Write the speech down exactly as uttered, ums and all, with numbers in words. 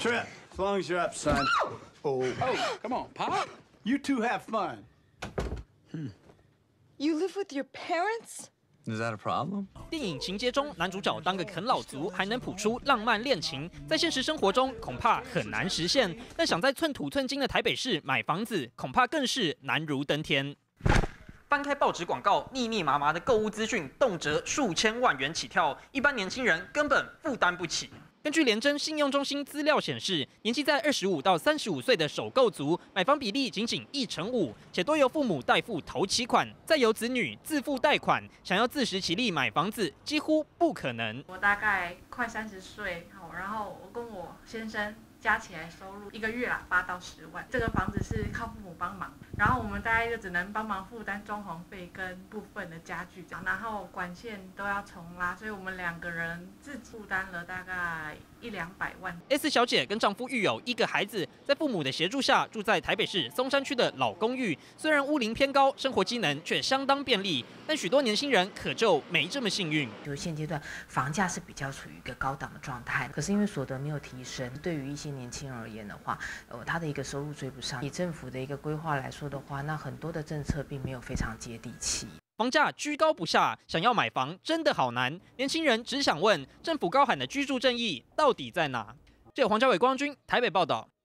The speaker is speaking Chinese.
trip. As long as you're up, son. Oh. Oh, come on, Pop. You two have fun. Hmm. You live with your parents? Is that a problem? 电影情节中，男主角当个啃老族，还能谱出浪漫恋情，在现实生活中恐怕很难实现。但想在寸土寸金的台北市买房子，恐怕更是难如登天。翻开报纸广告，密密麻麻的购物资讯，动辄数千万元起跳，一般年轻人根本负担不起。 根据联征信用中心资料显示，年纪在二十五到三十五岁的首购族，买房比例仅仅一成五，且多由父母代付头期款，再由子女自付贷款，想要自食其力买房子几乎不可能。 我大概快三十岁，然后我跟我先生加起来收入一个月啊八到十万，这个房子是靠父母帮忙，然后我们大概就只能帮忙负担装潢费跟部分的家具，然后管线都要重拉，所以我们两个人自己负担了大概一两百万。 S 小姐跟丈夫育有一个孩子，在父母的协助下，住在台北市松山区的老公寓。虽然屋龄偏高，生活机能却相当便利，但许多年轻人可就没这么幸运。 就是现阶段房价是比较处于一个高档的状态，可是因为所得没有提升，对于一些年轻人而言的话，呃，他的一个收入追不上。以政府的一个规划来说的话，那很多的政策并没有非常接地气。 房价居高不下，想要买房真的好难。年轻人只想问，政府高喊的居住正义到底在哪？这有黄家伟、光君台北报道。